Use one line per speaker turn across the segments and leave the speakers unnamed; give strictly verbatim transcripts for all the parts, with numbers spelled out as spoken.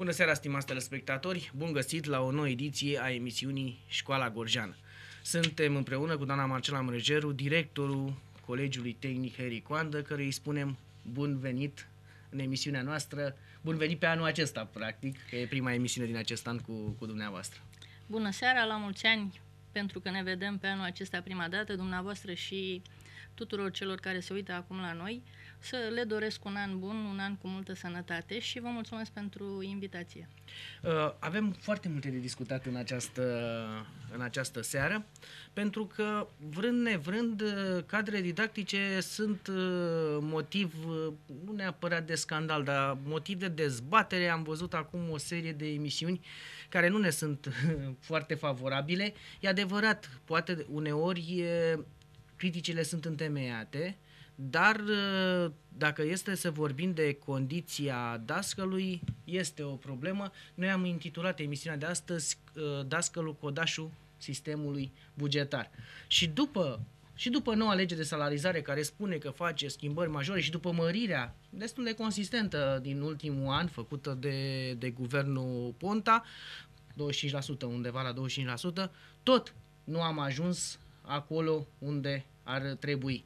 Bună seara, stimați telespectatori! Bun găsit la o nouă ediție a emisiunii Școala Gorjeană. Suntem împreună cu doamna Marcela Mrăjeru, directorul Colegiului Tehnic Henri Coandă, căruia îi spunem bun venit în emisiunea noastră. Bun venit pe anul acesta, practic, că e prima emisiune din acest an cu, cu dumneavoastră.
Bună seara, la mulți ani, pentru că ne vedem pe anul acesta prima dată, dumneavoastră și tuturor celor care se uită acum la noi. Să le doresc un an bun, un an cu multă sănătate și vă mulțumesc pentru invitație.
Uh, avem foarte multe de discutat în această, în această seară, pentru că, vrând nevrând, cadrele didactice sunt uh, motiv, uh, nu neapărat de scandal, dar motiv de dezbatere. Am văzut acum o serie de emisiuni care nu ne sunt uh, foarte favorabile. E adevărat, poate uneori uh, criticile sunt întemeiate, dar dacă este să vorbim de condiția dascălui, este o problemă. Noi am intitulat emisiunea de astăzi Dascălul codașul sistemului bugetar. Și după, și după noua lege de salarizare care spune că face schimbări majore și după mărirea destul de consistentă din ultimul an făcută de, de guvernul Ponta, douăzeci și cinci la sută, undeva la douăzeci și cinci la sută, tot nu am ajuns acolo unde ar trebui.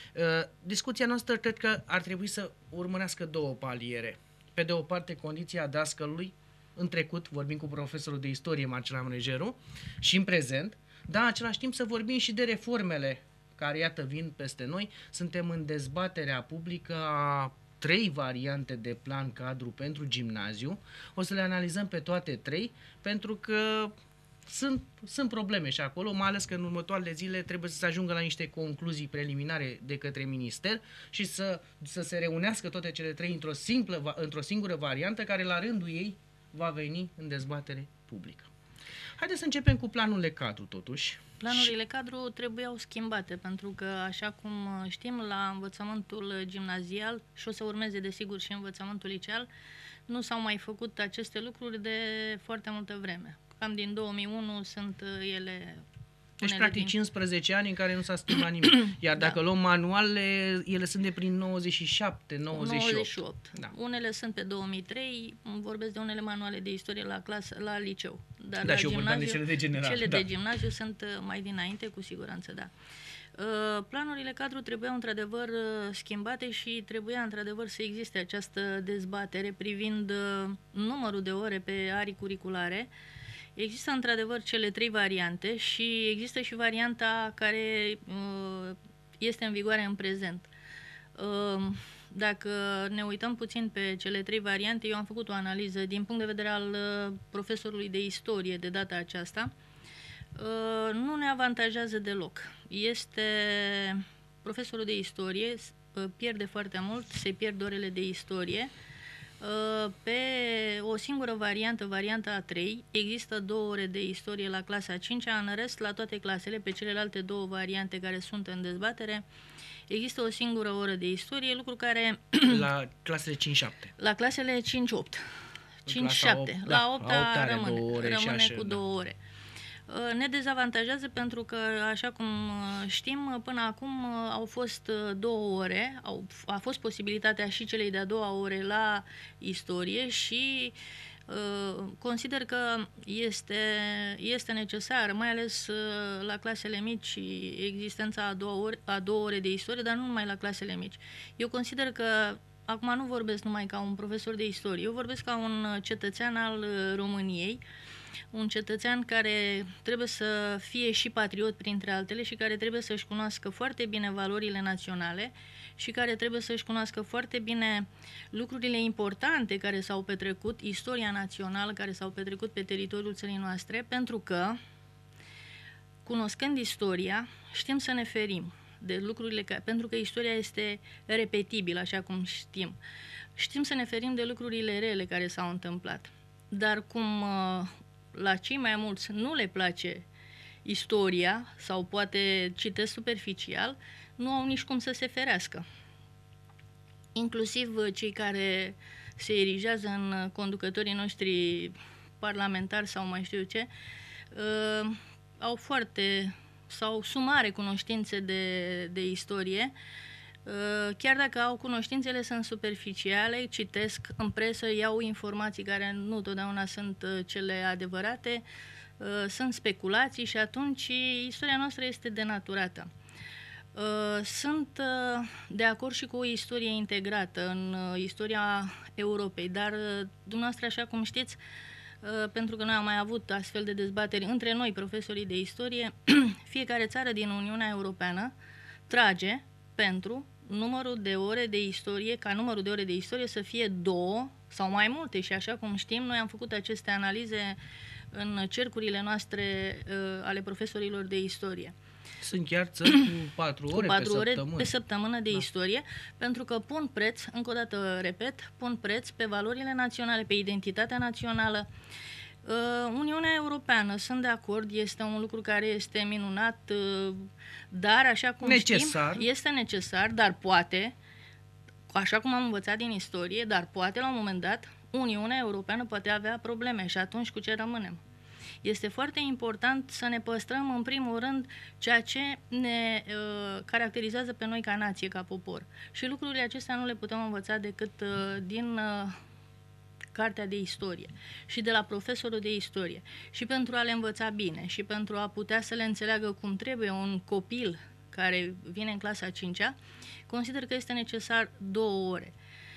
Discuția noastră cred că ar trebui să urmărească două paliere. Pe de o parte, condiția dascălui, în trecut, vorbim cu profesorul de istorie Marcela Mrăjeru, și în prezent, dar în același timp să vorbim și de reformele care, iată, vin peste noi. Suntem în dezbaterea publică a trei variante de plan cadru pentru gimnaziu. O să le analizăm pe toate trei, pentru că Sunt, sunt probleme și acolo, mai ales că în următoarele zile trebuie să se ajungă la niște concluzii preliminare de către minister și să, să se reunească toate cele trei într-o, simplă, într-o singură variantă care la rândul ei va veni în dezbatere publică. Haideți să începem cu planurile cadru, totuși.
Planurile cadru trebuiau schimbate, pentru că, așa cum știm, la învățământul gimnazial și o să urmeze, desigur, și învățământul liceal, nu s-au mai făcut aceste lucruri de foarte multă vreme. Cam din două mii unu sunt ele...
Deci, practic, din... cincisprezece ani în care nu s-a schimbat nimic. Iar dacă da. luăm manualele, ele sunt de prin nouăzeci și șapte nouăzeci și opt.
nouăzeci și opt. Da. Unele sunt pe două mii trei, vorbesc de unele manuale de istorie la clasă, la liceu. Dar
da,
la
și eu
gimnaziu,
de cele de general.
Cele
da.
de gimnaziu sunt mai dinainte, cu siguranță, da. Planurile cadru trebuiau într-adevăr schimbate și trebuia într-adevăr să existe această dezbatere privind numărul de ore pe arii curriculare. Există într-adevăr cele trei variante și există și varianta care uh, este în vigoare în prezent. Uh, dacă ne uităm puțin pe cele trei variante, eu am făcut o analiză din punct de vedere al uh, profesorului de istorie de data aceasta. Uh, nu ne avantajează deloc. Este profesorul de istorie, uh, pierde foarte mult, se pierd orele de istorie. Pe o singură variantă, varianta a trei, există două ore de istorie la clasa a cincea, în rest, la toate clasele, pe celelalte două variante care sunt în dezbatere, există o singură oră de istorie, lucru care...
La clasele cinci șapte.
La clasele cinci opt. cinci șapte. La
da,
opta rămâne,
ore
rămâne
așa,
cu
da.
două ore. Ne dezavantajează pentru că, așa cum știm, până acum au fost două ore, au, a fost posibilitatea și celei de-a doua ore la istorie și uh, consider că este, este necesar, mai ales uh, la clasele mici, existența a două, ore, a două ore de istorie, dar nu numai la clasele mici. Eu consider că, acum nu vorbesc numai ca un profesor de istorie, eu vorbesc ca un cetățean al României, un cetățean care trebuie să fie și patriot printre altele și care trebuie să-și cunoască foarte bine valorile naționale și care trebuie să-și cunoască foarte bine lucrurile importante care s-au petrecut, istoria națională care s-au petrecut pe teritoriul țării noastre, pentru că, cunoscând istoria, știm să ne ferim de lucrurile care, pentru că istoria este repetibilă, așa cum știm. Știm să ne ferim de lucrurile rele care s-au întâmplat. Dar cum la cei mai mulți nu le place istoria sau poate citesc superficial, nu au nici cum să se ferească. Inclusiv cei care se erigează în conducătorii noștri parlamentari sau mai știu ce, uh, au foarte sau sumare cunoștințe de, de istorie, Chiar dacă au cunoștințele, sunt superficiale, citesc în presă, iau informații care nu totdeauna sunt cele adevărate, sunt speculații și atunci istoria noastră este denaturată. Sunt de acord și cu o istorie integrată în istoria Europei, dar dumneavoastră, așa cum știți, pentru că noi am mai avut astfel de dezbateri între noi, profesorii de istorie, fiecare țară din Uniunea Europeană trage pentru numărul de ore de istorie, ca numărul de ore de istorie să fie două sau mai multe. Și așa cum știm, noi am făcut aceste analize în cercurile noastre uh, ale profesorilor de istorie.
Sunt chiar țări cu patru ore,
cu patru
pe,
ore
săptămână.
pe săptămână de
da.
istorie, pentru că pun preț, încă o dată repet, pun preț pe valorile naționale, pe identitatea națională. Uh, Uniunea Europeană, sunt de acord, este un lucru care este minunat, uh, dar așa cum
necesar.
știm, este necesar, dar poate, așa cum am învățat din istorie, dar poate la un moment dat Uniunea Europeană poate avea probleme și atunci cu ce rămânem? Este foarte important să ne păstrăm în primul rând ceea ce ne uh, caracterizează pe noi ca nație, ca popor. Și lucrurile acestea nu le putem învăța decât uh, din uh, cartea de istorie și de la profesorul de istorie. Și pentru a le învăța bine și pentru a putea să le înțeleagă cum trebuie un copil care vine în clasa a cincea, consider că este necesar două ore.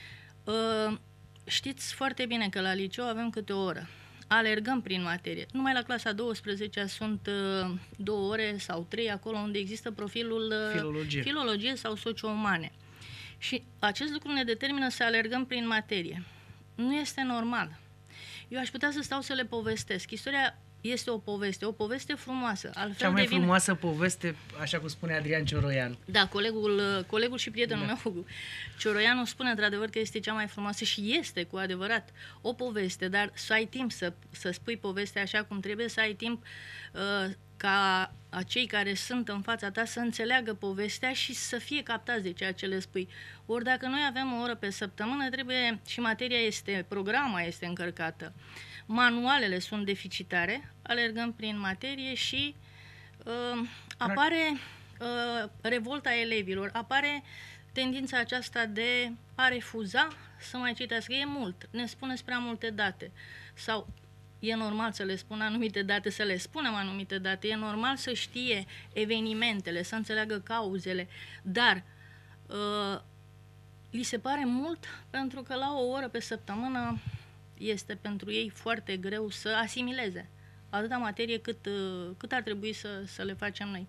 Uh, știți foarte bine că la liceu avem câte o oră. Alergăm prin materie. Numai la clasa a douăsprezecea sunt uh, două ore sau trei, acolo unde există profilul uh,
filologie.
filologie sau socio-umane. Și acest lucru ne determină să alergăm prin materie. Nu este normal. Eu aș putea să stau să le povestesc. Istoria este o poveste, o poveste frumoasă. Altfel
Cea mai
devine...
frumoasă poveste, așa cum spune Adrian Cioroian.
Da, colegul, colegul și prietenul
da.
meu, Cioroianu, spune într-adevăr că este cea mai frumoasă și este cu adevărat o poveste, dar să ai timp să, să spui povestea așa cum trebuie, să ai timp uh, ca acei care sunt în fața ta să înțeleagă povestea și să fie captați de ceea ce le spui. Ori dacă noi avem o oră pe săptămână, trebuie și materia este, programa este încărcată, manualele sunt deficitare, alergăm prin materie și uh, apare uh, revolta elevilor, apare tendința aceasta de a refuza să mai citească. E mult, ne spuneți prea multe date sau e normal să le spun anumite date, să le spunem anumite date, e normal să știe evenimentele, să înțeleagă cauzele, dar uh, li se pare mult pentru că la o oră pe săptămână este pentru ei foarte greu să asimileze atâta materie cât, uh, cât ar trebui să, să le facem noi.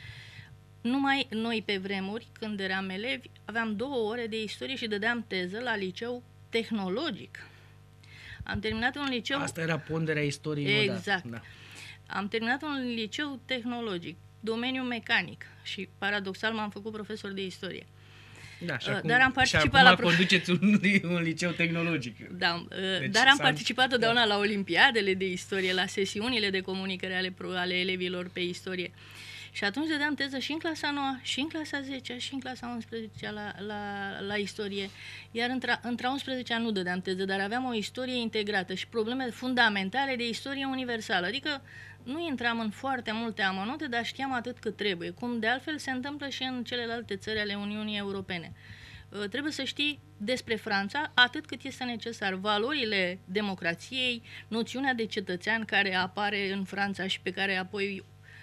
Numai noi pe vremuri, când eram elevi, aveam două ore de istorie și dădeam teză la liceu tehnologic. Am terminat un liceu...
Asta era ponderea istoriei.
Exact.
Da.
Am terminat un liceu tehnologic, domeniu mecanic și paradoxal m-am făcut profesor de istorie.
Da, și acum,
dar am participat
și acum
la
conduceți un, un liceu tehnologic.
Da,
deci
dar am
s-a...
participat totdeauna da. la olimpiadele de istorie, la sesiunile de comunicare ale, ale elevilor pe istorie. Și atunci dădeam teză și în clasa nouă, și în clasa zecea, și în clasa a unsprezecea la, la, la istorie. Iar între, între a unsprezecea nu dădeam teză, dar aveam o istorie integrată și probleme fundamentale de istorie universală. Adică nu intram în foarte multe amănunte, dar știam atât cât trebuie. Cum de altfel se întâmplă și în celelalte țări ale Uniunii Europene. Trebuie să știi despre Franța atât cât este necesar. Valorile democrației, noțiunea de cetățean care apare în Franța și pe care apoi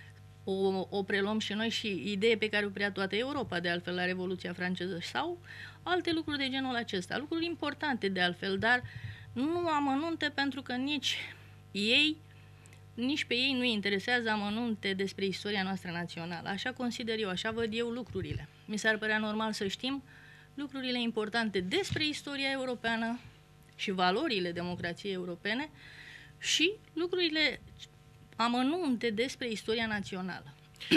O, o preluăm și noi și idee pe care o prea toată Europa, de altfel, la Revoluția franceză sau alte lucruri de genul acesta. Lucruri importante, de altfel, dar nu amănunte pentru că nici ei, nici pe ei nu interesează amănunte despre istoria noastră națională. Așa consider eu, așa văd eu lucrurile. Mi s-ar părea normal să știm lucrurile importante despre istoria europeană și valorile democrației europene și lucrurile amănunte despre istoria națională.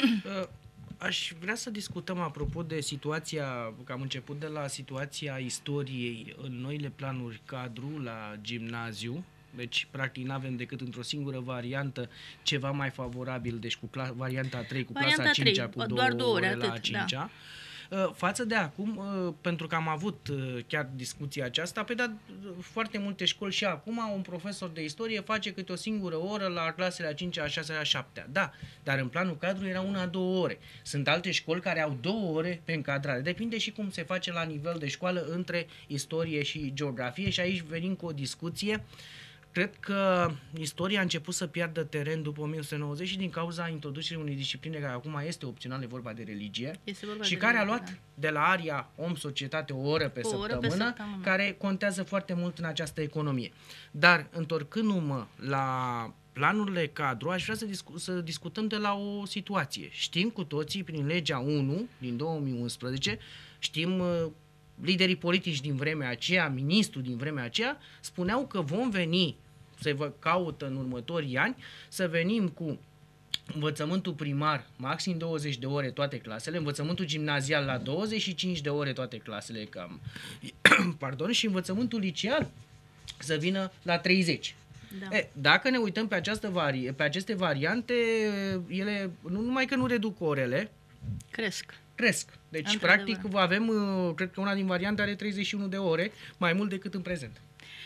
Aș vrea să discutăm apropo de situația, că am început de la situația istoriei în noile planuri cadru la gimnaziu, deci practic nu avem decât într-o singură variantă ceva mai favorabil, deci cu varianta a trei, cu
varianta
clasa a cincea, cu
doar
două,
două ore,
ore la
atât,
a cincea.
Da.
Față de acum, pentru că am avut chiar discuția aceasta, pe da, foarte multe școli și acum un profesor de istorie face câte o singură oră la clasele a cincea, a șasea, a șaptea. Da, dar în planul cadru era una, două ore. Sunt alte școli care au două ore pe încadrare. Depinde și cum se face la nivel de școală între istorie și geografie și aici venim cu o discuție. Cred că istoria a început să piardă teren după o mie nouă sute nouăzeci și din cauza introducerii unei discipline care acum este opțională, e vorba de religie,
vorba
și
de
care
religie,
a luat
da.
de la aria om-societate o oră pe,
o
săptămână,
oră pe săptămână,
care contează foarte mult în această economie. Dar, întorcându-mă la planurile cadru, aș vrea să, discu- să discutăm de la o situație. Știm cu toții, prin legea unu din două mii unsprezece, știm... liderii politici din vremea aceea, ministrul din vremea aceea, spuneau că vom veni, să vă caută în următorii ani, să venim cu învățământul primar, maxim douăzeci de ore toate clasele, învățământul gimnazial la douăzeci și cinci de ore toate clasele, cam, pardon, și învățământul liceal să vină la treizeci.
Da.
E, dacă ne uităm pe, această vari- pe aceste variante, ele nu numai că nu reduc orele,
cresc.
cresc. Deci,
Într-adevăr.
practic, avem, cred că una din variante are treizeci și unu de ore, mai mult decât în prezent.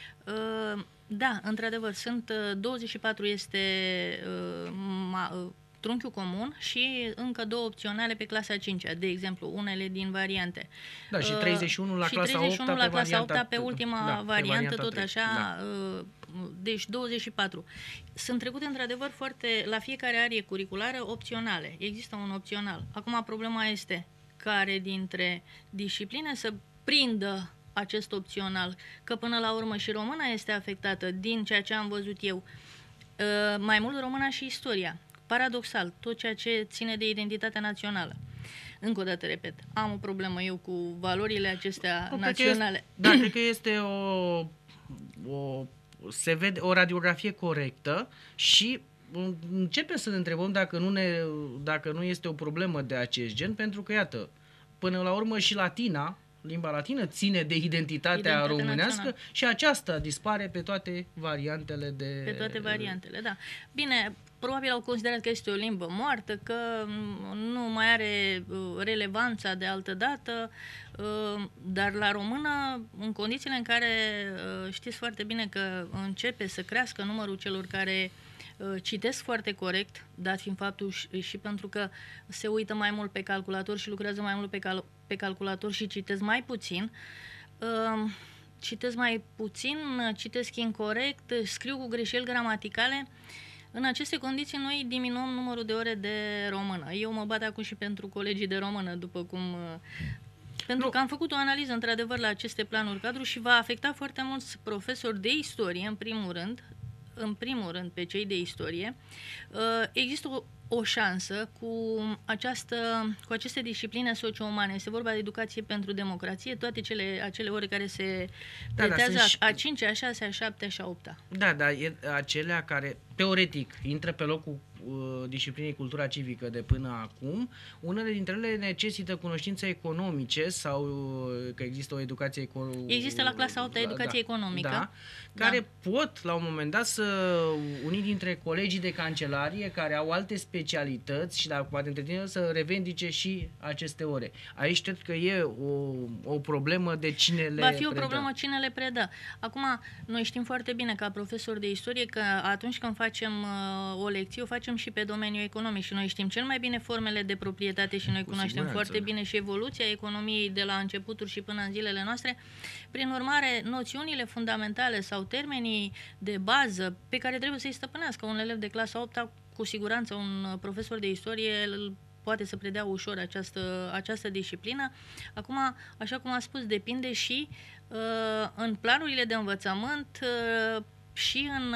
Uh, da, într-adevăr, sunt uh, douăzeci și patru este uh, ma, uh, trunchiul comun și încă două opționale pe clasa a cincea, de exemplu, unele din variante.
Da, și treizeci și unu la
și
clasa
treizeci și unu
a opta
la
pe
clasa a
varianta,
opta pe ultima
da, pe
variantă,
varianta
tot
trei.
așa,
Da.
uh, deci douăzeci și patru. Sunt trecute într-adevăr foarte, la fiecare arie curriculară, opționale. Există un opțional. Acum problema este care dintre discipline să prindă acest opțional, că până la urmă și româna este afectată din ceea ce am văzut eu. Mai mult româna și istoria. Paradoxal, tot ceea ce ține de identitatea națională. Încă o dată repet, am o problemă eu cu valorile acestea
Nu,
naționale.
Este, da, cred că este o, o, se vede o radiografie corectă și începem să ne întrebăm dacă nu, ne, dacă nu este o problemă de acest gen, pentru că, iată, până la urmă și latina, limba latină ține de identitatea,
Identitatea
românească
națională.
Și aceasta dispare pe toate variantele de...
Pe toate variantele, da. Bine, probabil au considerat că este o limbă moartă, că nu mai are relevanța de altă dată, dar la română, în condițiile în care știți foarte bine că începe să crească numărul celor care citesc foarte corect, dat fiind faptul și, și pentru că se uită mai mult pe calculator și lucrează mai mult pe, cal, pe calculator și citesc mai puțin, uh, citesc mai puțin, citesc incorect, scriu cu greșeli gramaticale. În aceste condiții noi diminuăm numărul de ore de română. Eu mă bat acum și pentru colegii de română, după cum... Pentru nu. că am făcut o analiză, într-adevăr, la aceste planuri cadru și va afecta foarte mulți profesori de istorie, în primul rând, în primul rând pe cei de istorie. Există o, o șansă cu, această, cu aceste discipline socio-umane. Este vorba de educație pentru democrație, toate cele, acele ore care se
da,
pretează
da,
a cincea, a șasea, a șaptea și a opta.
Da, da, e acelea care, teoretic, intră pe locul uh, disciplinei cultura civică de până acum. Unele dintre ele necesită cunoștințe economice sau uh, că există o educație economică.
Există la clasa a opta educație
da,
economică.
Da, care da. pot, la un moment dat, să unii dintre colegii de cancelarie care au alte specialități și dacă poate între tine să revendice și aceste ore. Aici cred că e o, o problemă de cine le
Va fi o
predă.
problemă cine le predă. Acum, noi știm foarte bine ca profesori de istorie că atunci când facem uh, o lecție, o facem și pe domeniul economic și noi știm cel mai bine formele de proprietate și noi
Cu
cunoaștem
siguranță.
foarte bine și evoluția economiei de la începuturi și până în zilele noastre. Prin urmare, noțiunile fundamentale sau termenii de bază pe care trebuie să-i stăpânească un elev de clasa a opta, cu siguranță un profesor de istorie îl poate să predea ușor această, această disciplină. Acum, așa cum am spus, depinde și uh, în planurile de învățământ uh, și în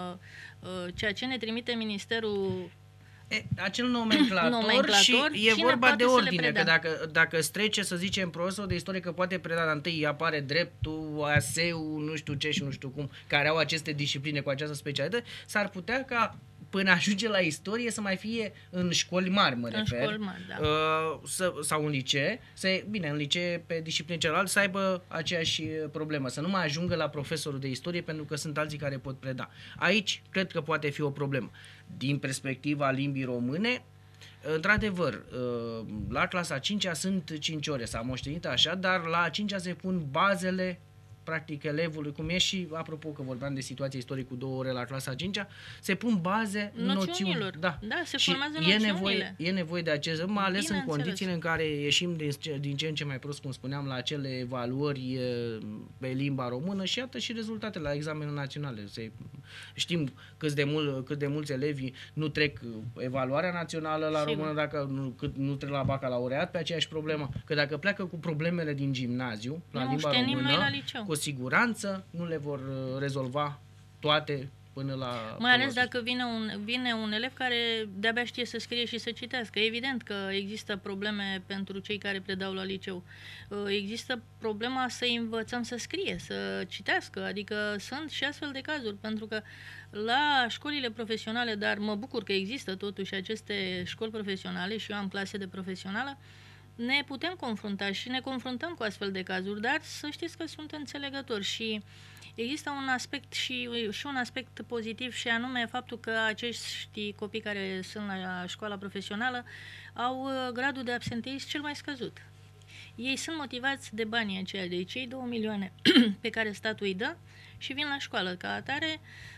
uh, ceea ce ne trimite Ministerul.
E, acel nomenclator,
nomenclator
și e vorba de ordine, că
predea.
dacă, dacă strece, să zicem, profesorul de istorie că poate preda, dar întâi apare dreptul, A S E-ul, nu știu ce și nu știu cum, care au aceste discipline cu această specialitate, s-ar putea ca până ajunge la istorie să mai fie în școli mari, mă
în
refer,
școli mari, da.
uh, să, sau în licee, să, bine, în licee pe discipline celălalt să aibă aceeași problemă, să nu mai ajungă la profesorul de istorie pentru că sunt alții care pot preda. Aici cred că poate fi o problemă. Din perspectiva limbii române, Într-adevăr, la clasa a cincea sunt cinci ore, s-a moștenit așa, dar la a cincea se pun bazele practic elevului, cum e și, apropo că vorbeam de situația istorică cu două ore la clasa a cincea, se pun baze, noțiuni.
Da, da, se
și
formează
e
noțiunile.
nevoie, e nevoie de acest, mai ales
Bine
în condițiile
înțeles.
în care ieșim din, din ce în ce mai prost, cum spuneam, la acele evaluări pe limba română și iată și rezultatele la examenele naționale. Se, știm cât de, mul, cât de mulți elevi nu trec evaluarea națională la
Sigur.
română, dacă nu, cât nu trec la bacalaureat pe aceeași problemă, că dacă pleacă cu problemele din gimnaziu la
Ne
limba
moștenim
română,
noi la liceu.
cu siguranță nu le vor rezolva toate până la...
Mai ales dacă vine un, vine un elev care de-abia știe să scrie și să citească. Evident că există probleme pentru cei care predau la liceu. Există problema să învățăm să scrie, să citească, adică sunt și astfel de cazuri, pentru că la școlile profesionale, dar mă bucur că există totuși aceste școli profesionale și eu am clase de profesională, ne putem confrunta și ne confruntăm cu astfel de cazuri, dar să știți că sunt înțelegători și există un aspect și, și un aspect pozitiv și anume faptul că acești copii care sunt la școala profesională au gradul de absenteism cel mai scăzut. Ei sunt motivați de banii aceia, de cei două milioane pe care statul îi dă și vin la școală. Ca atare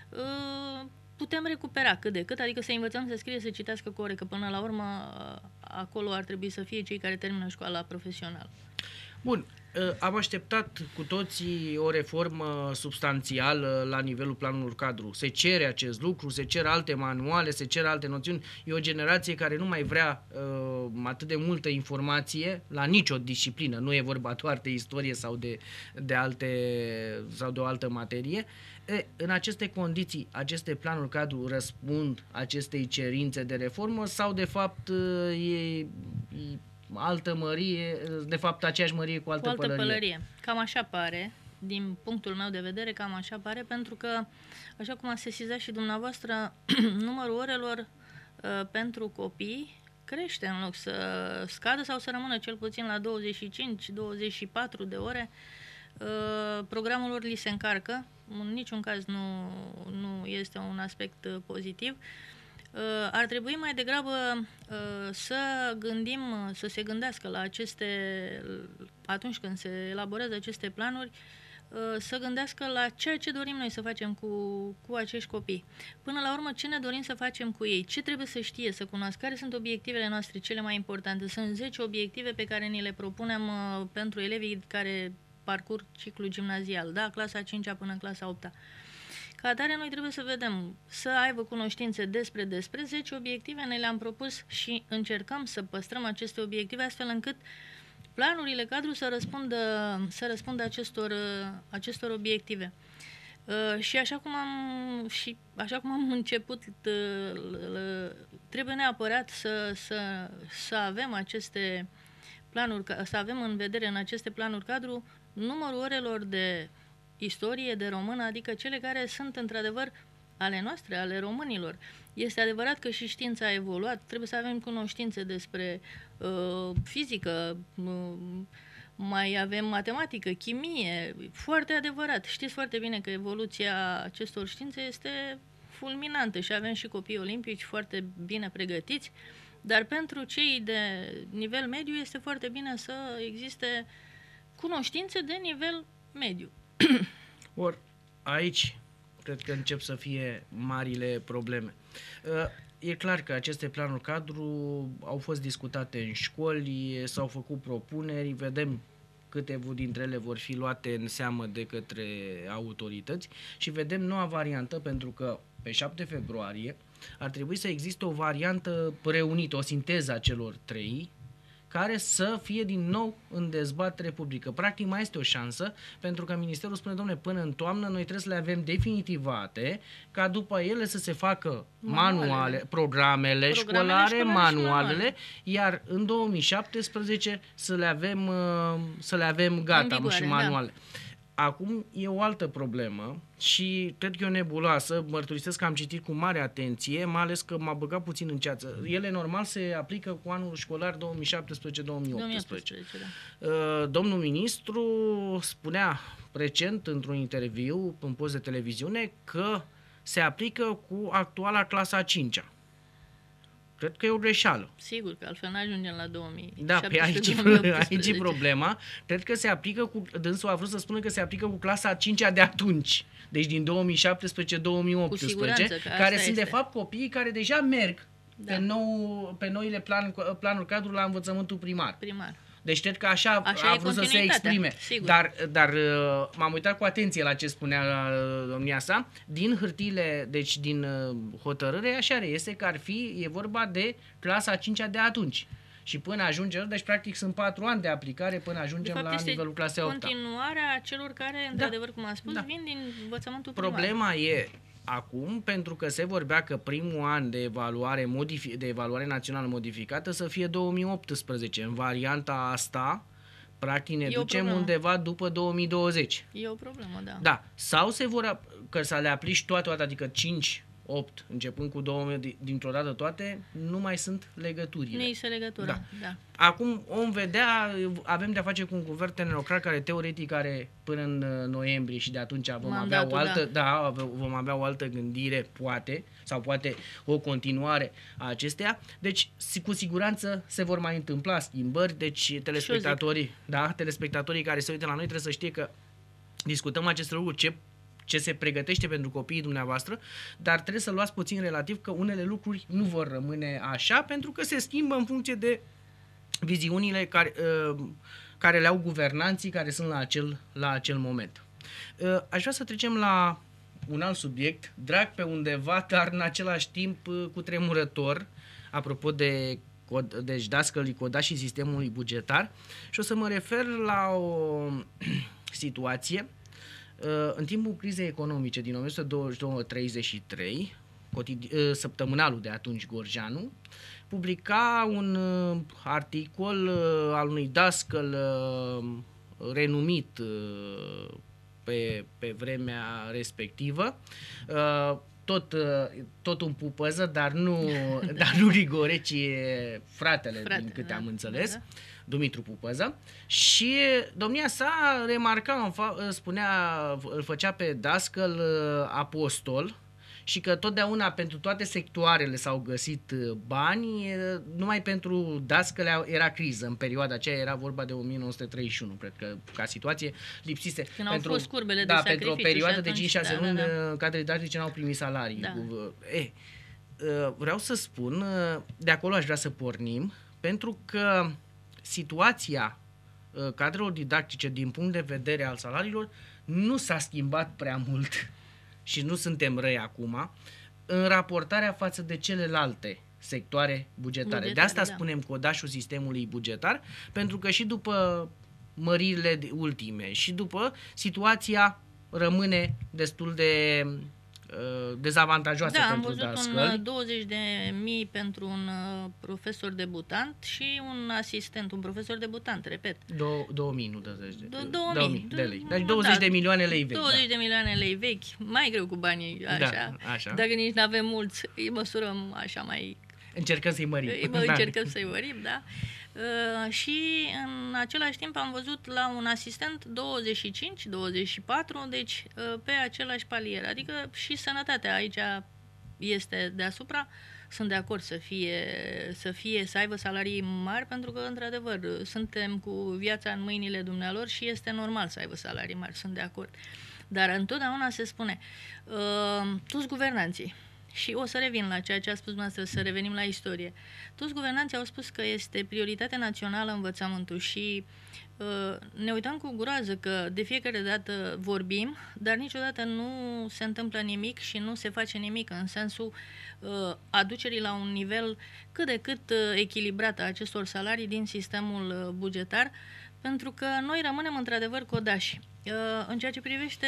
putem recupera cât de cât, adică să învățăm să scrie, să citească cu ore, că până la urmă acolo ar trebui să fie cei care termină școala profesională.
Bun, am așteptat cu toții o reformă substanțială la nivelul planului cadru. Se cere acest lucru, se cer alte manuale, se cer alte noțiuni. E o generație care nu mai vrea uh, atât de multă informație la nicio disciplină. Nu e vorba doar de istorie sau de, de, alte, sau de o altă materie. E, în aceste condiții, aceste planuri cadru răspund acestei cerințe de reformă sau de fapt e... e altă mărie, de fapt aceeași mărie cu altă,
cu altă
pălărie.
pălărie. Cam așa pare, din punctul meu de vedere, cam așa pare, pentru că, așa cum a sesizat și dumneavoastră, numărul orelor uh, pentru copii crește în loc să scadă sau să rămână cel puțin la douăzeci și cinci douăzeci și patru de ore. Uh, programul lor li se încarcă, în niciun caz nu, nu este un aspect uh, pozitiv. Ar trebui mai degrabă să gândim, să se gândească la aceste, atunci când se elaborează aceste planuri, să gândească la ceea ce dorim noi să facem cu, cu acești copii. Până la urmă, ce ne dorim să facem cu ei? Ce trebuie să știe, să cunoască? Care sunt obiectivele noastre cele mai importante? Sunt zece obiective pe care ni le propunem pentru elevii care parcurg ciclul gimnazial, da? Clasa a cincea până în clasa a opta. Ca atare, noi trebuie să vedem, să aibă cunoștințe despre, despre zece obiective, ne le-am propus și încercăm să păstrăm aceste obiective astfel încât planurile cadru să răspundă, să răspundă acestor, acestor obiective. Și așa cum am, și așa cum am început, trebuie neapărat să, să, să avem aceste planuri, să avem în vedere în aceste planuri cadru numărul orelor de istorie, de română, adică cele care sunt într-adevăr ale noastre, ale românilor. Este adevărat că și știința a evoluat, trebuie să avem cunoștințe despre uh, fizică, uh, mai avem matematică, chimie, foarte adevărat. Știți foarte bine că evoluția acestor științe este fulminantă și avem și copii olimpici foarte bine pregătiți, dar pentru cei de nivel mediu este foarte bine să existe cunoștințe de nivel mediu.
Or, aici cred că încep să fie marile probleme. E clar că aceste planuri cadru au fost discutate în școli, s-au făcut propuneri, vedem câte dintre ele vor fi luate în seamă de către autorități și vedem noua variantă, pentru că pe șapte februarie ar trebui să existe o variantă reunită, o sinteză a celor trei, care să fie din nou în dezbatere publică. Practic mai este o șansă, pentru că Ministerul spune, domnule, până în toamnă noi trebuie să le avem definitivate, ca după ele să se facă manuale, manuale programele, programele școlare, școlare manualele, manuale. Iar în două mii șaptesprezece să le avem, să le avem gata, vigoare, și manuale. Da. Acum e o altă problemă și cred că e o nebuloasă, mărturisesc că am citit cu mare atenție, mai ales că m-a băgat puțin în ceață. Ele normal se aplică cu anul școlar două mii șaptesprezece două mii optsprezece. Da. Domnul ministru spunea recent într-un interviu în post de televiziune că se aplică cu actuala clasa a cincea. cred că e o greșeală.
Sigur că altfel nu ajungem la două mii
Da, pe aici, aici e problema. Cred că se aplică cu, dânsul a vrut să spună că se aplică cu clasa a cincea de atunci, deci din două mii șaptesprezece două mii optsprezece, care sunt de fapt copiii care deja merg da. pe, nou, pe noile plan, planuri cadru la învățământul primar.
primar.
Deci cred că așa,
așa
a vrut să se exprime.
Sigur.
Dar, dar m-am uitat cu atenție la ce spunea domnia sa. Din hârtiile, deci din hotărâre, așa reiese că ar fi, e vorba de clasa a cincea de atunci. Și până ajungem, deci practic sunt patru ani de aplicare până ajungem la nivelul clasei a opta.
Continuarea celor care, într-adevăr, cum am spus,
da.
vin din învățământul primar.
Problema e acum, pentru că se vorbea că primul an de evaluare, modifi- de evaluare națională modificată să fie două mii optsprezece. În varianta asta, practic ne
e
ducem undeva după două mii douăzeci.
E o problemă, da.
Da. Sau se vor, că să le aplici toate, adică cinci, opt, începând cu două mii, dintr-o dată toate, nu mai sunt legăturile.
Nu este legătură,
da.
da.
Acum vom vedea, avem de-a face cu un guvern tehnocrat care teoretic are până în noiembrie și de atunci vom Mandatul, avea o altă, da. Da, vom avea o altă gândire, poate, sau poate o continuare a acesteia. Deci, cu siguranță se vor mai întâmpla schimbări, deci telespectatorii, da, telespectatorii care se uită la noi trebuie să știe că discutăm aceste lucruri, ce ce se pregătește pentru copiii dumneavoastră, dar trebuie să luați puțin relativ că unele lucruri nu vor rămâne așa, pentru că se schimbă în funcție de viziunile care, uh, care le au guvernanții care sunt la acel, la acel moment. Uh, aș vrea să trecem la un alt subiect, drag pe undeva, dar în același timp uh, cutremurător, apropo de cod, deci dascălii codașii sistemului bugetar, și o să mă refer la o situație. În timpul crizei economice din o mie nouă sute douăzeci și doi treizeci și trei, săptămânalul de atunci Gorjeanu publica un articol al unui dascăl renumit pe, pe vremea respectivă, tot, tot un pupăză, dar nu, dar nu Rigore, ci fratele, Frate, din câte da, am înțeles. Da. Dumitru Pupăză, și domnia sa remarca, spunea, îl făcea pe dascăl apostol și că totdeauna pentru toate sectoarele s-au găsit bani, numai pentru dascăle era criză. În perioada aceea era vorba de o mie nouă sute treizeci și unu, cred că ca situație lipsise.
Când
pentru,
au fost curbele
da,
de
pentru o perioadă de cinci șase
da,
luni,
da, da.
cadre didactice n-au primit salarii.
Da.
E, vreau să spun, de acolo aș vrea să pornim, pentru că situația uh, cadrelor didactice din punct de vedere al salariilor nu s-a schimbat prea mult și nu suntem răi acum în raportarea față de celelalte sectoare bugetare. bugetare de asta da. spunem codașul sistemului bugetar, pentru că și după măririle ultime și după situația rămâne destul de dezavantajoase
da,
pentru
dascăli. Da, am văzut un douăzeci de mii pentru un profesor debutant și un asistent, un profesor debutant, repet.
două mii, nu douăzeci de,
două mii
de lei. Deci douăzeci da, de milioane lei vechi.
douăzeci
da.
de milioane lei vechi, mai greu cu banii, așa.
Da, așa.
Dacă nici nu avem mulți, îi măsurăm așa mai...
Încercăm să-i mărim.
Îi da. Încercăm să-i mărim, da. Uh, și în același timp am văzut la un asistent douăzeci și cinci douăzeci și patru, deci uh, pe același palier. Adică și sănătatea aici este deasupra. Sunt de acord să fie, să fie, să aibă salarii mari, pentru că, într-adevăr, suntem cu viața în mâinile dumnealor și este normal să aibă salarii mari, sunt de acord. Dar întotdeauna se spune, uh, toți guvernanții, și o să revin la ceea ce a spus dumneavoastră, să revenim la istorie. Toți guvernanții au spus că este prioritate națională învățământul și uh, ne uităm cu groază că de fiecare dată vorbim, dar niciodată nu se întâmplă nimic și nu se face nimic în sensul uh, aducerii la un nivel cât de cât uh, echilibrat a acestor salarii din sistemul uh, bugetar, pentru că noi rămânem într-adevăr codași. În ceea ce privește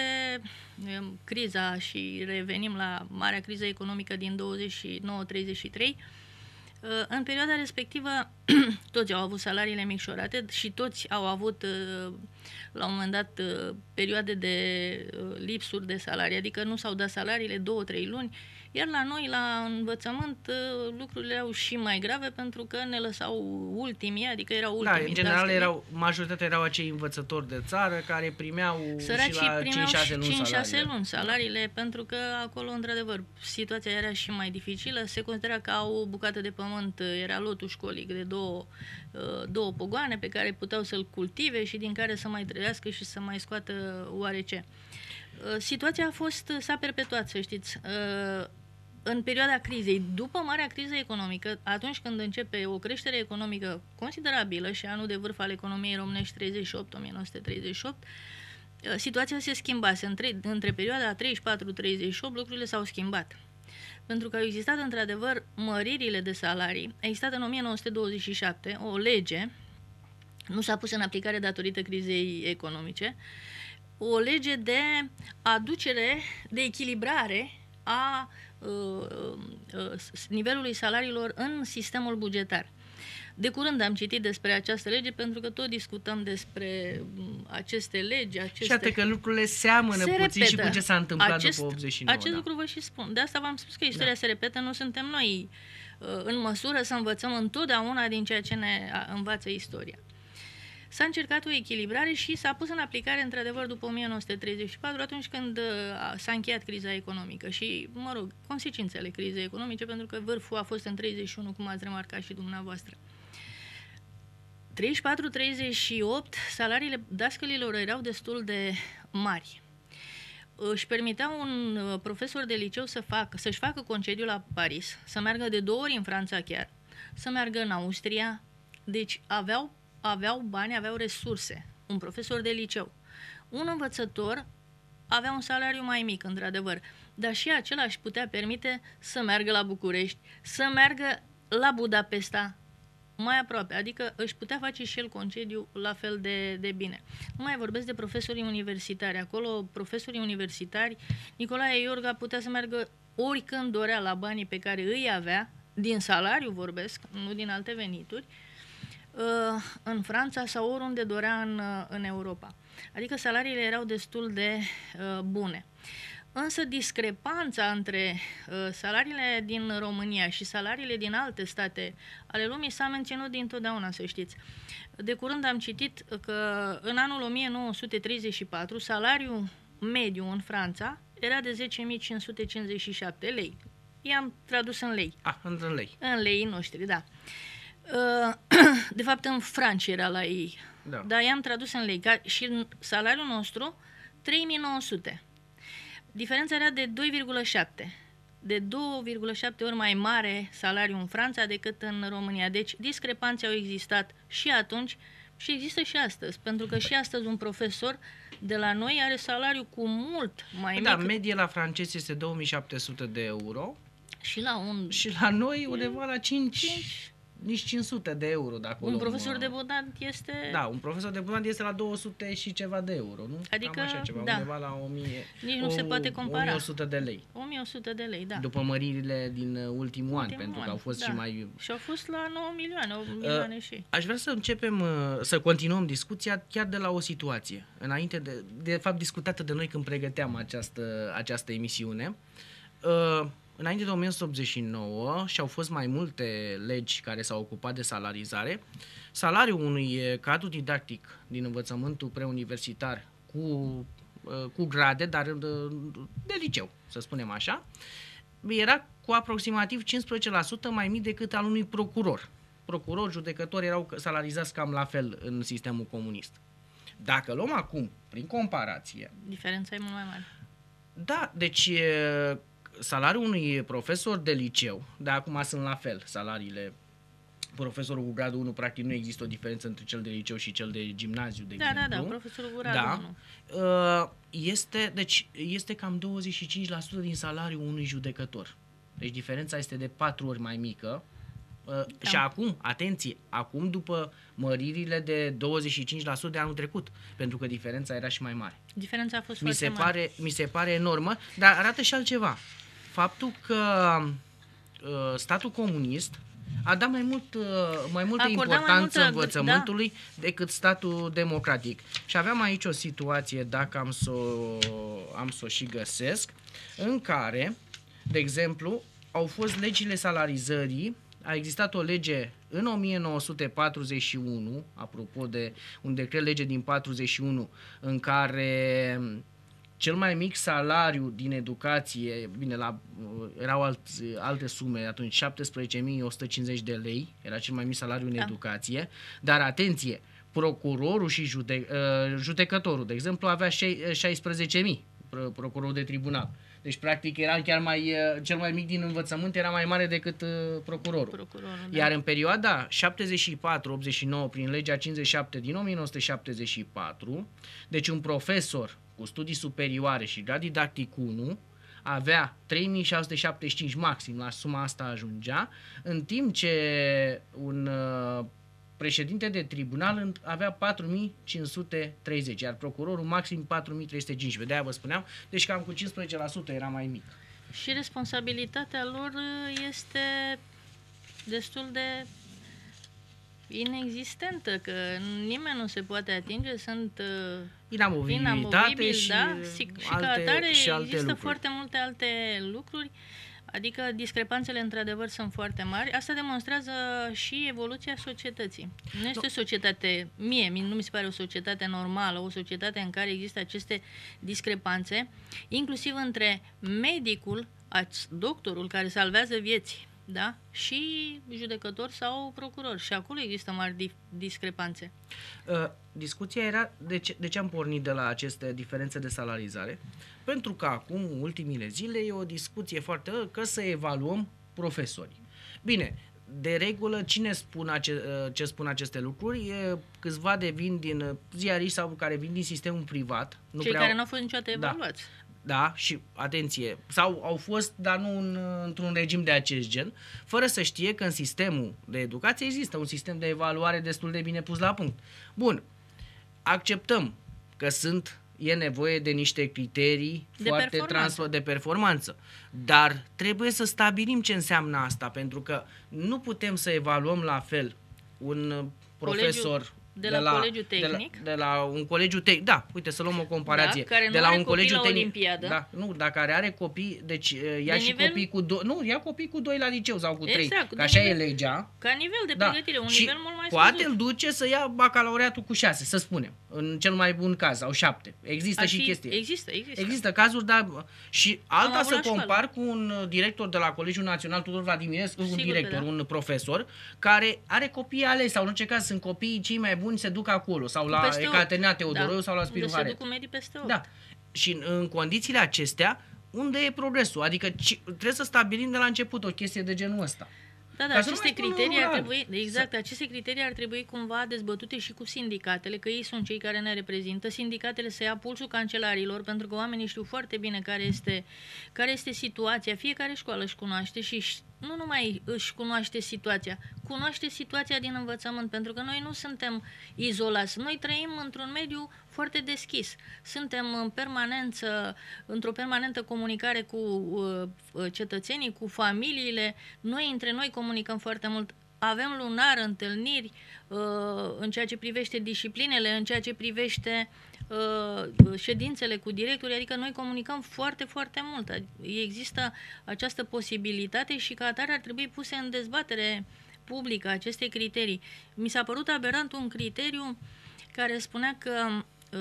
criza și revenim la marea criză economică din douăzeci și nouă treizeci și trei, în perioada respectivă toți au avut salariile micșorate și toți au avut, la un moment dat, perioade de lipsuri de salarii, adică nu s-au dat salariile două, trei luni, iar la noi, la învățământ, lucrurile erau și mai grave pentru că ne lăsau ultimii, adică erau ultimii.
Da, în general, erau, majoritatea erau acei învățători de țară care primeau
Săracii
și la
primeau
cinci șase luni
cinci șase
salariile.
luni salariile, pentru că acolo, într-adevăr, situația era și mai dificilă. Se considera că au o bucată de pământ, era lotul școlic de două, două pogoane pe care puteau să-l cultive și din care să mai trăiască și să mai scoată oarece. Situația a fost, s-a perpetuat, să știți, în perioada crizei, după marea criză economică, atunci când începe o creștere economică considerabilă și anul de vârf al economiei românești treizeci și opt, o mie nouă sute treizeci și opt, situația se schimbase. Între, între perioada treizeci și patru treizeci și opt lucrurile s-au schimbat. Pentru că au existat într-adevăr măririle de salarii. A existat în o mie nouă sute douăzeci și șapte o lege, nu s-a pus în aplicare datorită crizei economice, o lege de aducere, de echilibrare a nivelului salariilor în sistemul bugetar. De curând am citit despre această lege pentru că tot discutăm despre aceste legi. Aceste...
Și iată că lucrurile seamănă
se
puțin
repetă.
și cu ce s-a întâmplat
acest,
după optzeci și nouă.
Acest
da.
lucru vă și spun. De asta v-am spus că istoria
da.
se repetă, nu suntem noi în măsură să învățăm întotdeauna din ceea ce ne învață istoria. S-a încercat o echilibrare și s-a pus în aplicare, într-adevăr, după o mie nouă sute treizeci și patru, atunci când s-a încheiat criza economică și, mă rog, consecințele crizei economice, pentru că vârful a fost în treizeci și unu, cum ați remarcat și dumneavoastră. treizeci și patru treizeci și opt, salariile dascălilor erau destul de mari. Își permitea un profesor de liceu să facă, să-și facă concediu la Paris, să meargă de două ori în Franța chiar, să meargă în Austria, deci aveau aveau bani, aveau resurse. Un profesor de liceu. Un învățător avea un salariu mai mic, într-adevăr, dar și acela își putea permite să meargă la București, să meargă la Budapesta, mai aproape, adică își putea face și el concediu la fel de, de bine. Nu mai vorbesc de profesorii universitari. Acolo, profesorii universitari, Nicolae Iorga putea să meargă oricând dorea la banii pe care îi avea, din salariu vorbesc, nu din alte venituri, în Franța sau oriunde dorea în, în Europa. Adică salariile erau destul de uh, bune. Însă discrepanța între uh, salariile din România și salariile din alte state ale lumii s-a menținut dintotdeauna, să știți. De curând am citit că în anul o mie nouă sute treizeci și patru salariul mediu în Franța era de zece mii cinci sute cincizeci și șapte lei. I-am tradus în lei.
Ah, în lei.
În lei noștri, da. De fapt, în franci era la ei.
Da.
Dar i-am tradus în lei. Și salariul nostru, trei mii nouă sute. Diferența era de doi virgulă șapte. De două virgulă șapte ori mai mare salariul în Franța decât în România. Deci, discrepanțe au existat și atunci și există și astăzi. Pentru că și astăzi un profesor de la noi are salariu cu mult mai
da,
mic.
medie la francezi este două mii șapte sute de euro.
Și la un...
Și la noi undeva la cinci... nici cinci sute de euro de acolo.
Un profesor debutant este...
Da, un profesor debutant este la două sute și ceva de euro, nu?
Adică,
cam așa ceva,
da.
undeva la o mie,
nici nu o, se poate compara.
o mie o sută de lei.
o mie o sută de lei, da.
După măririle din ultimul, ultimul an, pentru
an,
că au fost
da.
și mai...
Și au fost la nouă milioane, opt milioane uh, și...
Aș vrea să începem, să continuăm discuția chiar de la o situație, înainte de, de fapt discutată de noi când pregăteam această, această emisiune. Uh, Înainte de o mie nouă sute optzeci și nouă și au fost mai multe legi care s-au ocupat de salarizare. Salariul unui cadru didactic din învățământul preuniversitar cu, cu grade, dar de, de liceu, să spunem așa, era cu aproximativ cincisprezece la sută mai mic decât al unui procuror. Procurori, judecători erau salarizați cam la fel în sistemul comunist. Dacă luăm acum, prin comparație...
Diferența e mult mai mare.
Da, deci... salariul unui profesor de liceu, de acum sunt la fel salariile, profesorul cu gradul unu, practic nu există o diferență între cel de liceu și cel de gimnaziu, de
da,
exemplu.
Da, da, profesorul cu gradul
da.
unu.
Este, deci, este cam douăzeci și cinci la sută din salariul unui judecător. Deci diferența este de patru ori mai mică. Da. Și acum, atenție, acum după măririle de douăzeci și cinci la sută de anul trecut, pentru că diferența era și mai mare.
Diferența a fost
mi
foarte
se
mare.
Pare, mi se pare enormă, dar arată și altceva. Faptul că uh, statul comunist a dat mai, mult, mai multă
Acorda
importanță
mai multă,
învățământului da. decât statul democratic. Și aveam aici o situație, dacă am să am să o și găsesc, în care, de exemplu, au fost legile salarizării. A existat o lege în o mie nouă sute patruzeci și unu, apropo de un decret lege din patruzeci și unu, în care cel mai mic salariu din educație, bine, la, erau alți, alte sume atunci, șaptesprezece mii o sută cincizeci de lei, era cel mai mic salariu în da. educație, dar atenție, procurorul și jude, judecătorul, de exemplu, avea șaisprezece mii, procurorul de tribunal. Deci, practic, era chiar mai, cel mai mic din învățământ era mai mare decât uh, procurorul. procurorul da. Iar în perioada șaptezeci și patru optzeci și nouă, prin legea cincizeci și șapte din o mie nouă sute șaptezeci și patru, deci un profesor cu studii superioare și grad didactic unu avea trei mii șase sute șaptezeci și cinci maxim, la suma asta ajungea, în timp ce un uh, președinte de tribunal avea patru mii cinci sute treizeci, iar procurorul maxim patru mii trei sute cincisprezece. De-aia vă spuneam, deci cam cu cincisprezece la sută era mai mic.
Și responsabilitatea lor este destul de inexistentă, că nimeni nu se poate atinge, sunt
inamovibilitate și,
da? și, și
alte,
ca atare
și alte
există
lucruri.
foarte multe alte lucruri. Adică discrepanțele într-adevăr sunt foarte mari. Asta demonstrează și evoluția societății. Nu este o societate, mie nu mi se pare o societate normală, o societate în care există aceste discrepanțe, inclusiv între medicul, doctorul care salvează vieți, da? Și judecător sau procuror. Și acolo există mari discrepanțe.
Uh, discuția era de ce, de ce am pornit de la aceste diferențe de salarizare. Pentru că acum, ultimile zile, e o discuție foarte că să evaluăm profesorii. Bine, de regulă, cine spun ace, ce spun aceste lucruri? E câțiva de vin din ziariști sau care vin din sistemul privat.
Nu Cei prea care nu au fost niciodată evaluați.
Da. Da, și atenție, sau au fost, dar nu în, într-un regim de acest gen, fără să știe că în sistemul de educație există un sistem de evaluare destul de bine pus la punct. Bun, acceptăm că sunt, e nevoie de niște criterii
de
foarte
performanță.
trans de performanță, dar trebuie să stabilim ce înseamnă asta, pentru că nu putem să evaluăm la fel un profesor...
Colegiul... De la, de la colegiu tehnic?
De la, de la un colegiu tehnic, da, uite, să luăm o comparație.
Da, care nu
de la
are
un
copii
colegiu
la
tehnic,
olimpiadă.
Da, nu, dar care are copii, deci ia
de
și
nivel?
copii cu doi, nu, ia copii cu doi la liceu sau cu trei,
exact,
că așa
nivel,
e legea.
Ca nivel de
da.
pregătire, un
și
nivel mult mai
poate
scăzut.
îl duce să ia bacalaureatul cu șase, să spunem, în cel mai bun caz, sau șapte. Există
Ar
și
fi,
chestii.
Există, există.
Există cazuri, dar și alta să compar
școală.
cu un director de la Colegiul Național Tudor Vladimirescu, un director,
da.
un profesor, care are copii ales, sau în orice caz sunt copiii cei mai buni, se duc acolo, sau la Ecaterina Teodoroiu
da.
sau la Spiru
Haret. Se duc cu medii peste opt.
Da. Și în, în condițiile acestea, unde e progresul? Adică ci, trebuie să stabilim de la început o chestie de genul ăsta.
Da, da, aceste criterii ar trebui, exact, aceste criterii ar trebui cumva dezbătute și cu sindicatele, că ei sunt cei care ne reprezintă. Sindicatele să ia pulsul cancelarilor, pentru că oamenii știu foarte bine care este, care este situația. Fiecare școală își cunoaște și nu numai își cunoaște situația, cunoaște situația din învățământ, pentru că noi nu suntem izolați. Noi trăim într-un mediu foarte deschis. Suntem în permanență, într-o permanentă comunicare cu uh, cetățenii, cu familiile. Noi între noi comunicăm foarte mult. Avem lunar întâlniri uh, în ceea ce privește disciplinele, în ceea ce privește uh, ședințele cu directorii, adică noi comunicăm foarte, foarte mult. Există această posibilitate și ca atare ar trebui puse în dezbatere publică aceste criterii. Mi s-a părut aberant un criteriu care spunea că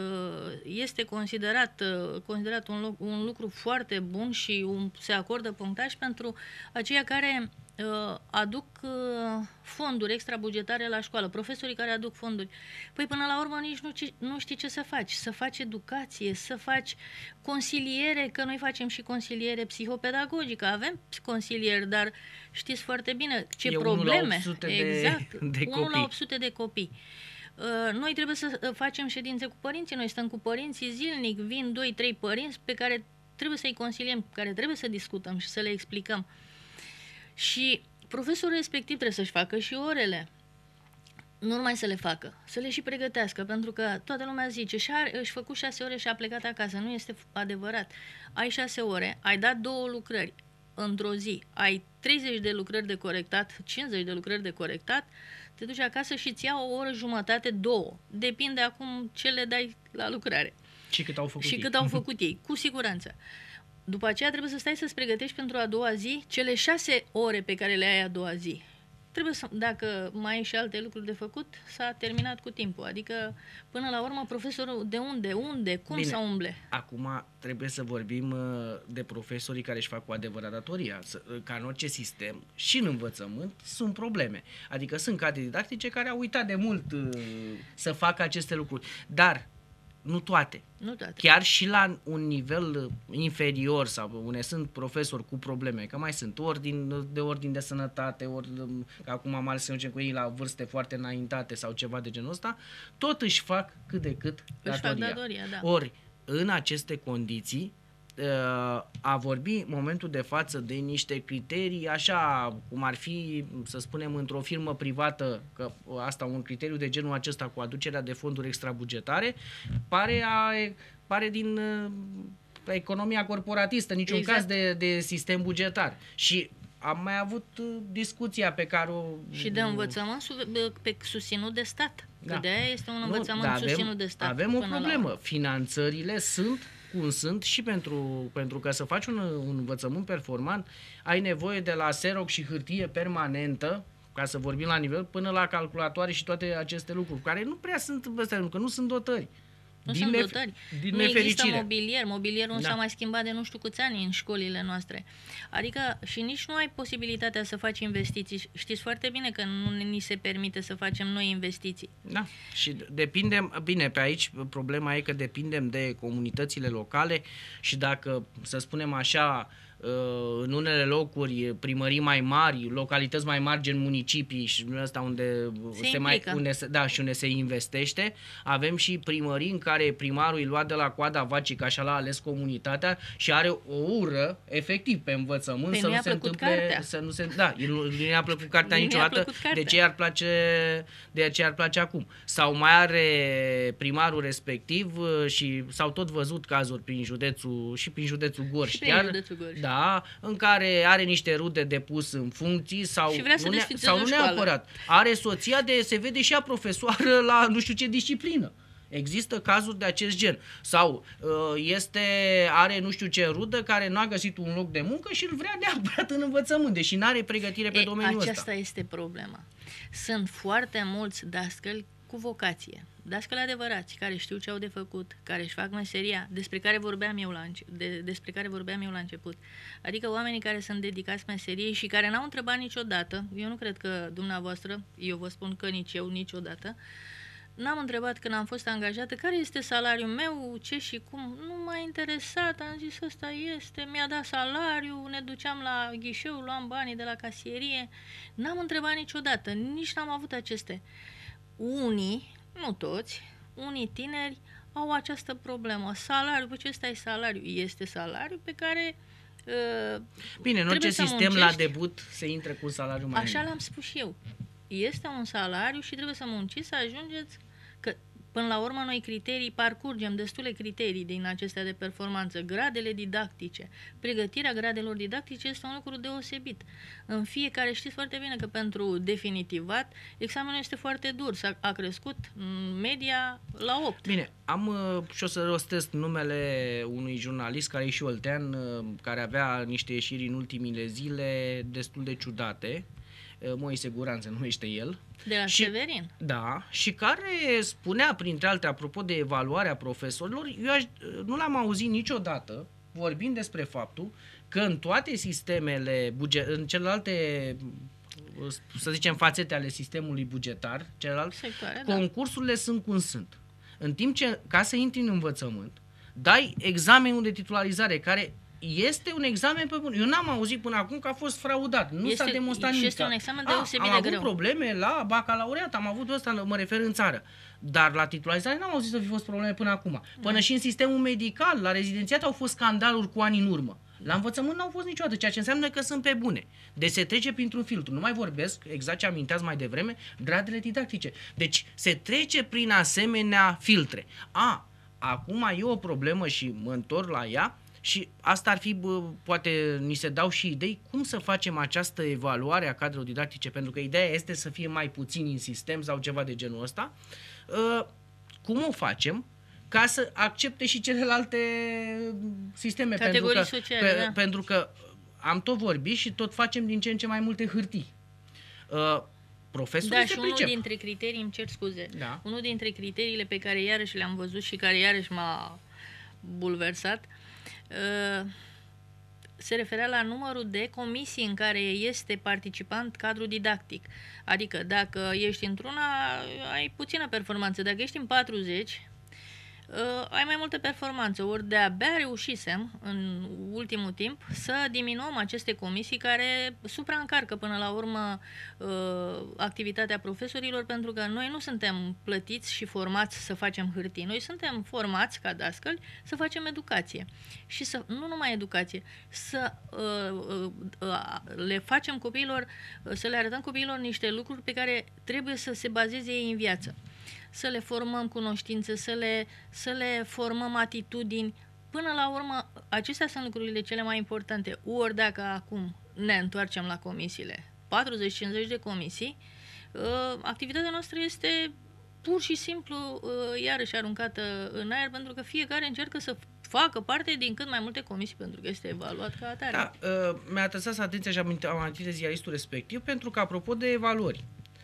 este considerat, considerat un, lucru, un lucru foarte bun și un, se acordă punctaj pentru aceia care uh, aduc uh, fonduri extrabugetare la școală, profesorii care aduc fonduri. Păi până la urmă nici nu, nu știi ce să faci, să faci educație, să faci consiliere, că noi facem și consiliere psihopedagogică, avem consilieri, dar știți foarte bine ce
e
probleme.
Exact,
de, de unu la opt sute de copii. Noi trebuie să facem ședințe cu părinții, noi stăm cu părinții zilnic, vin doi trei părinți pe care trebuie să-i consiliem, care trebuie să discutăm și să le explicăm. Și profesorul respectiv trebuie să-și facă și orele. Nu numai să le facă, să le și pregătească, pentru că toată lumea zice, și își făcut șase ore și a plecat acasă. Nu este adevărat. Ai șase ore, ai dat două lucrări într-o zi, ai treizeci de lucrări de corectat, cincizeci de lucrări de corectat, te duci acasă și îți ia o oră jumătate, două. Depinde acum ce le dai la lucrare.
Și cât au făcut
Și
ei.
cât au făcut ei, cu siguranță. După aceea trebuie să stai să-ți pregătești pentru a doua zi cele șase ore pe care le ai a doua zi. Trebuie să, dacă mai ai și alte lucruri de făcut, s-a terminat cu timpul. Adică, până la urmă, profesorul de unde, unde, cum
Bine,
să umble?
Acum trebuie să vorbim uh, de profesorii care își fac cu adevărat datoria. Să, uh, ca în orice sistem, și în învățământ, sunt probleme. Adică sunt cadre didactice care au uitat de mult uh, să facă aceste lucruri. Dar nu toate.
Nu toate.
Chiar și la un nivel inferior sau unde sunt profesori cu probleme, că mai sunt ori din, de ordin de sănătate, ori că acum am ales să mergem cu ei la vârste foarte înaintate sau ceva de genul ăsta, tot își fac cât de cât
Își
datoria.
fac datoria, da.
Ori, în aceste condiții, a vorbi în momentul de față de niște criterii așa cum ar fi, să spunem, într-o firmă privată, că asta, un criteriu de genul acesta cu aducerea de fonduri extrabugetare, pare, a, pare din economia corporatistă, niciun
exact.
caz de, de sistem bugetar. Și am mai avut discuția pe care o...
Și de învățământ pe susținut de stat.
Da.
Că de-aia este un învățământ
nu, avem,
susținut de stat.
Avem o problemă. Finanțările sunt cum sunt și pentru, pentru că să faci un, un învățământ performant, ai nevoie de la Xerox și hârtie permanentă, ca să vorbim la nivel, până la calculatoare și toate aceste lucruri, care nu prea sunt, pentru că nu sunt dotări.
Nu
din
sunt
nef-
dotări.
Din
nu
nefericire.
există mobilier. Mobilierul nu
Da.
s-a mai schimbat de nu știu câți ani în școlile noastre. Adică și nici nu ai posibilitatea să faci investiții. Știți foarte bine că nu ni se permite să facem noi investiții.
Da. Și depindem, bine, pe aici problema e că depindem de comunitățile locale și dacă, să spunem așa, în unele locuri primării mai mari, localități mai mari gen municipii și ăsta unde
se,
se mai unde se, da, și unde se investește, avem și primării în care primarul îi lua de la coada vacii, că așa l-a ales comunitatea și are o ură efectiv pe învățământ.
Păi
să
nu
nu se întâmple
cartea.
să nu se da, nu i-a plăcut cartea
Nu
niciodată.
plăcut cartea.
De ce ar place de ce ar place acum? Sau mai are primarul respectiv și s-au tot văzut cazuri prin județul și prin județul Gorj.
Și prin
chiar,
județul Gorj.
Da, în care are niște rude de pus în funcții sau
Și vrea să
nu, ne,
desfințeze
sau
o
nu
școală.
neapărat. Are soția de, se vede și a profesoară la nu știu ce disciplină. Există cazuri de acest gen. Sau este, are nu știu ce rudă care nu a găsit un loc de muncă și îl vrea neapărat în învățământ, deși nu are pregătire pe
e,
domeniul ăsta.
Aceasta este problema. Sunt foarte mulți dascăli cu vocație. Dascăli adevărați, care știu ce au de făcut, care își fac meseria, despre care vorbeam eu la, înce- de, despre care vorbeam eu la început. Adică oamenii care sunt dedicați meseriei și care n-au întrebat niciodată, eu nu cred că dumneavoastră, eu vă spun că nici eu niciodată, n-am întrebat când am fost angajată care este salariul meu, ce și cum. Nu m-a interesat, am zis ăsta este, mi-a dat salariu, ne duceam la ghișeu, luam banii de la casierie. N-am întrebat niciodată, nici n-am avut aceste. Unii, nu toți, unii tineri au această problemă. Salariul, pe ce ăsta e salariu? Este salariu pe care... Uh,
Bine, în orice sistem
muncești.
la debut se intră cu un salariu mai
Așa
mic.
l-am spus și eu. Este un salariu și trebuie să munciți, să ajungeți, că până la urmă noi criterii, parcurgem destule criterii din acestea de performanță, gradele didactice. Pregătirea gradelor didactice este un lucru deosebit. În fiecare, știți foarte bine că pentru definitivat, examenul este foarte dur, s-a a crescut în media la opt.
Bine, am uh, și o să rostesc numele unui jurnalist care e și oltean, uh, care avea niște ieșiri în ultimile zile destul de ciudate. Moise Guran se numește el.
De la
și,
Severin.
Da, și care spunea, printre alte, apropo de evaluarea profesorilor, eu aș, nu l-am auzit niciodată vorbind despre faptul că în toate sistemele, buget, în celelalte, să zicem, fațete ale sistemului bugetar, celelalte,
sectoare, da.
concursurile sunt cum sunt. În timp ce, ca să intri în învățământ, dai examenul de titularizare, care este un examen pe bun. Eu n-am auzit până acum că a fost fraudat. Nu
este,
s-a demonstrat
și
nimic.
este un examen
A,
deosebit
am
de
avut
greu.
probleme la bacalaureat, am avut ăsta, mă refer în țară. Dar la titularizare n-am auzit să fi fost probleme până acum. Până
da.
și în sistemul medical, la rezidențiat au fost scandaluri cu ani în urmă. La învățământ n-au fost niciodată, ceea ce înseamnă că sunt pe bune. Deci se trece printr-un filtru. Nu mai vorbesc, exact ce aminteați mai devreme, gradele didactice. Deci se trece prin asemenea filtre. A, acum e o problemă și mă întorc la ea, Și asta ar fi, bă, poate ni se dau și idei cum să facem această evaluare a cadrelor didactice, pentru că ideea este să fie mai puțin în sistem sau ceva de genul ăsta. Cum o facem ca să accepte și celelalte sisteme?
Categorii
pentru că,
sociale,
pe,
da.
pentru că am tot vorbit și tot facem din ce în ce mai multe hârtii. Uh, profesorii
Da,
se
și unul
pricep.
dintre criterii, îmi cer scuze,
Da.
unul dintre criteriile pe care iarăși le-am văzut și care iarăși m-a bulversat, uh, se referea la numărul de comisii în care este participant cadrul didactic. Adică dacă ești într-una, ai puțină performanță. Dacă ești în patruzeci, uh, ai mai multă performanță. Ori de-abia reușisem, în ultimul timp, să diminuăm aceste comisii care supraîncarcă până la urmă uh, activitatea profesorilor, pentru că noi nu suntem plătiți și formați să facem hârtii. Noi suntem formați ca dascăli să facem educație. Și să, nu numai educație, să uh, uh, le facem copiilor, uh, să le arătăm copiilor niște lucruri pe care trebuie să se bazeze ei în viață. Să le formăm cunoștințe, să le, să le formăm atitudini. Până la urmă, acestea sunt lucrurile cele mai importante. Ori dacă acum ne întoarcem la comisiile, patruzeci cincizeci de comisii, activitatea noastră este pur și simplu iarăși aruncată în aer, pentru că fiecare încearcă să facă parte din cât mai multe comisii, pentru că este evaluat ca atare.
Da, uh, mi-a atras atenția și am amintit de ziaristul respectiv, pentru că, apropo de evaluări,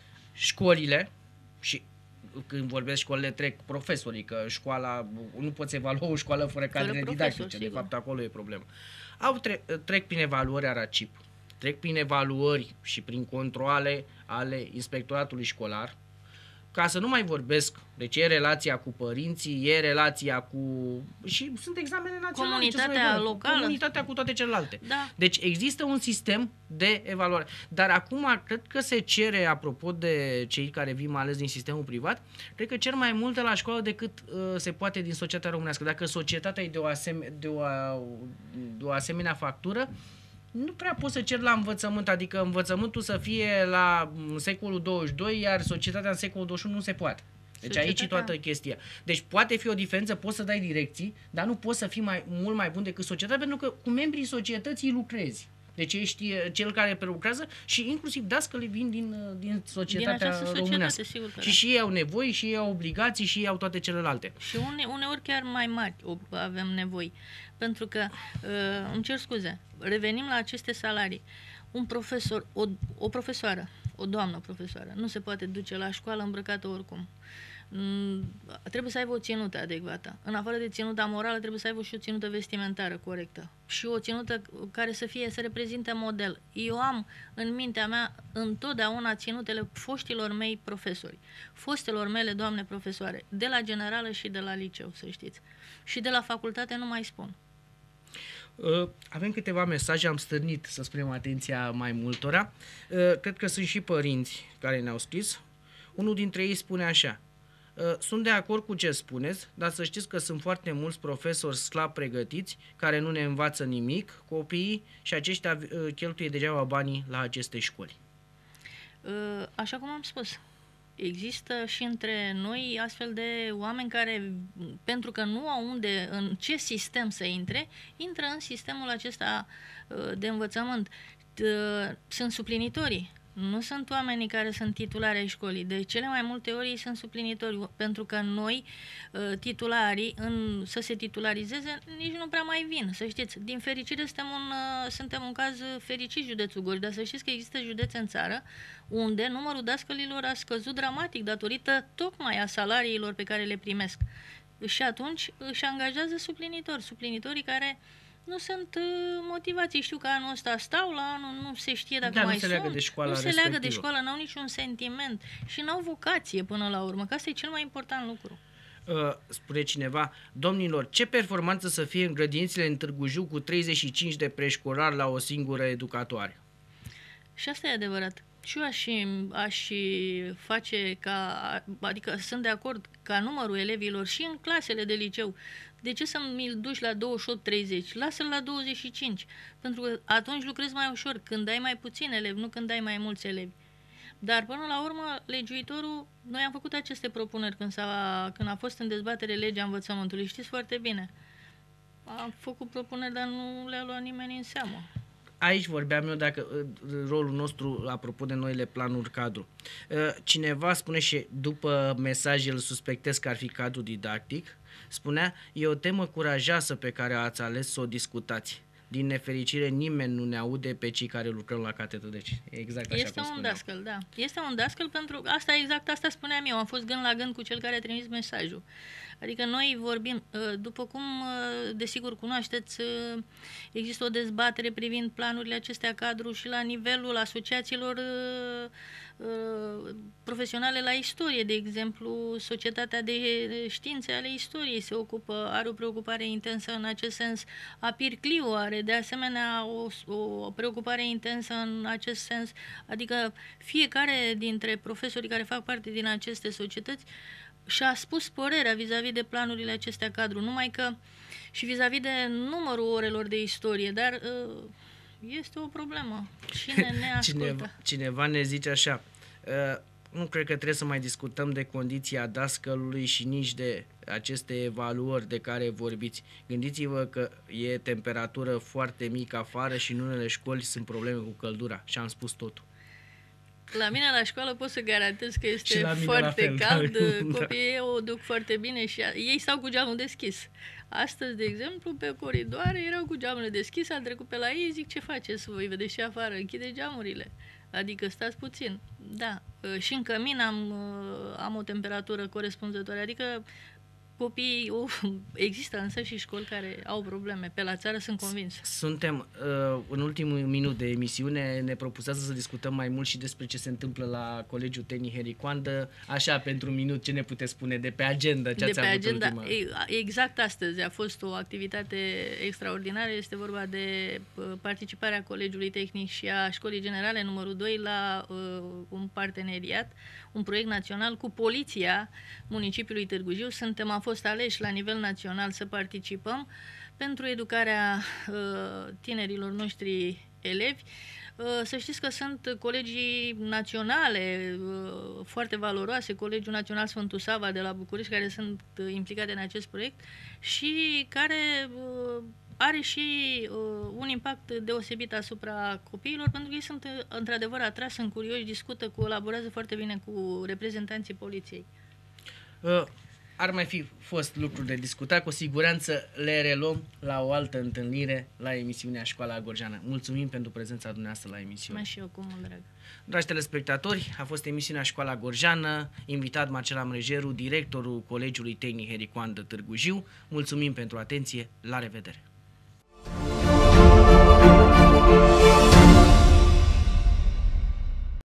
școlile, și când vorbesc școlile trec profesorii, că școala, nu poți evalua o școală fără cadre didactice, de fapt acolo e problema. Au tre- trec prin evaluări ARACIP, trec prin evaluări și prin controale ale inspectoratului școlar, ca să nu mai vorbesc, deci e relația cu părinții, e relația cu... și sunt examene naționale.
Comunitatea locală.
Comunitatea cu toate celelalte.
Da.
Deci există un sistem de evaluare. Dar acum cred că se cere, apropo de cei care vin mai ales din sistemul privat, cred că cer mai multe la școală decât uh, se poate din societatea românească. Dacă societatea e de o, aseme- de o, de o asemenea factură, nu prea poți să cer la învățământ, adică învățământul să fie la secolul douăzeci și doi, iar societatea în secolul douăzeci și unu nu se poate. Deci aici e toată chestia. Deci poate fi o diferență, poți să dai direcții, dar nu poți să fii mai, mult mai bun decât societatea, pentru că cu membrii societății lucrezi. Deci ești cel care prelucrează și inclusiv dascălii vin din, din societatea
din
românească.
Sigur că
și
da.
și ei au nevoi, și ei au obligații, și ei au toate celelalte.
Și une, uneori chiar mai mari avem nevoi. Pentru că, uh, îmi cer scuze, revenim la aceste salarii. Un profesor, o, o profesoară, o doamnă profesoară, nu se poate duce la școală îmbrăcată oricum. Mm, trebuie să aibă o ținută adecvată. În afară de ținuta morală, trebuie să aibă și o ținută vestimentară corectă. Și o ținută care să fie, să reprezinte model. Eu am în mintea mea întotdeauna ținutele foștilor mei profesori, fostelor mele doamne profesoare, de la generală și de la liceu, să știți. Și de la facultate nu mai spun.
Uh, avem câteva mesaje, am stârnit, să spunem, atenția mai multora. Uh, cred că sunt și părinți care ne-au scris. Unul dintre ei spune așa: uh, sunt de acord cu ce spuneți, dar să știți că sunt foarte mulți profesori slab pregătiți care nu ne învață nimic, copiii, și aceștia uh, cheltuie degeaba banii la aceste școli.
Uh, așa cum am spus, există și între noi astfel de oameni care, pentru că nu au unde, în ce sistem să intre, intră în sistemul acesta de învățământ. Sunt suplinitorii. Nu sunt oamenii care sunt titulari ai școlii. De cele mai multe ori ei sunt suplinitori, pentru că noi, titularii, în, să se titularizeze, nici nu prea mai vin. Să știți, din fericire suntem un, suntem un caz fericit, județul Gorj, dar să știți că există județe în țară unde numărul dascălilor a scăzut dramatic datorită tocmai a salariilor pe care le primesc. Și atunci își angajează suplinitori, suplinitorii care nu sunt uh, motivați. Știu că anul ăsta stau, la anul nu se știe dacă
da,
mai
nu se
sunt.
leagă de școala
nu se
respectivă.
leagă de școală, n-au niciun sentiment și n-au vocație până la urmă, că asta e cel mai important lucru.
Uh, spune cineva: domnilor, ce performanță să fie în grădinițele în Târgu Jiu cu treizeci și cinci de preșcolari la o singură educatoare?
Și asta e adevărat. Și eu aș, aș face ca, adică sunt de acord ca numărul elevilor și în clasele de liceu. De ce să mi-l duci la douăzeci și opt treizeci? Lasă-l la douăzeci și cinci. Pentru că atunci lucrezi mai ușor, când ai mai puțini elevi, nu când ai mai mulți elevi. Dar până la urmă, legiuitorul, noi am făcut aceste propuneri când, s-a, când a fost în dezbatere legea învățământului, știți foarte bine. Am făcut propuneri, dar nu le-a luat nimeni în seamă.
Aici vorbeam eu dacă rolul nostru, apropo de noile planuri cadru. Cineva spune și după mesaj îl suspectez că ar fi cadru didactic, spunea, e o temă curajoasă pe care ați ales să o discutați. Din nefericire, nimeni nu ne aude pe cei care lucrăm la catedră. Deci, exact așa
Este
cum
un dascăl, da. Este un dascăl pentru că asta, exact asta spuneam eu. Am fost gând la gând cu cel care a trimis mesajul. Adică noi vorbim, după cum desigur cunoașteți, există o dezbatere privind planurile acestea cadru și la nivelul asociațiilor profesionale la istorie. De exemplu, Societatea de Științe ale Istoriei se ocupă, are o preocupare intensă în acest sens. APIRCLIU are de asemenea o, o preocupare intensă în acest sens. Adică fiecare dintre profesorii care fac parte din aceste societăți și-a spus părerea vis-a-vis de planurile acestea cadru, numai că și vis-a-vis de numărul orelor de istorie, dar este o problemă. Cine ne ascultă?
Cineva, cineva ne zice așa, nu cred că trebuie să mai discutăm de condiția dascălului și nici de aceste evaluări de care vorbiți. Gândiți-vă că e temperatură foarte mică afară și în unele școli sunt probleme cu căldura și am spus totul.
La mine la școală pot să garantez că este foarte cald,
da.
Copiii o duc foarte bine și ei stau cu geamul deschis. Astăzi, de exemplu, pe coridoare erau cu geamurile deschise, am trecut pe la ei, zic, ce faceți voi, vedeți și afară, închide geamurile. Adică stați puțin. Da, și în cămin am, am o temperatură corespunzătoare, adică copiii, uh, există însă și școli care au probleme. Pe la țară sunt convins.
Suntem uh, în ultimul minut de emisiune, ne propusează să discutăm mai mult și despre ce se întâmplă la Colegiul Tehnic Henri Coandă. Așa, pentru un minut, ce ne puteți spune de pe agenda? Ce
de
ați
pe
avut
agenda,
ultima?
Exact astăzi a fost o activitate extraordinară. Este vorba de participarea Colegiului Tehnic și a Școlii Generale numărul doi la uh, un parteneriat, un proiect național cu Poliția Municipiului Târgu Jiu. Suntem, am fost aleși la nivel național să participăm pentru educarea uh, tinerilor noștri elevi. Uh, să știți că sunt colegii naționale uh, foarte valoroase, Colegiul Național Sfântul Sava de la București, care sunt uh, implicate în acest proiect și care uh, are și uh, un impact deosebit asupra copiilor, pentru că ei sunt uh, într-adevăr atrași, sunt curioși, discută, colaborează foarte bine cu reprezentanții poliției.
Uh. Ar mai fi fost lucruri de discutat, cu siguranță le reluăm la o altă întâlnire la emisiunea Școala Gorjeană. Mulțumim pentru prezența dumneavoastră la emisiune.
Mai și eu, cu mult drag.
Dragi telespectatori, a fost emisiunea Școala Gorjeană, invitat Marcela Mrejeru, directorul Colegiului Tehnic Henri Coandă Târgu Jiu. Mulțumim pentru atenție, la revedere!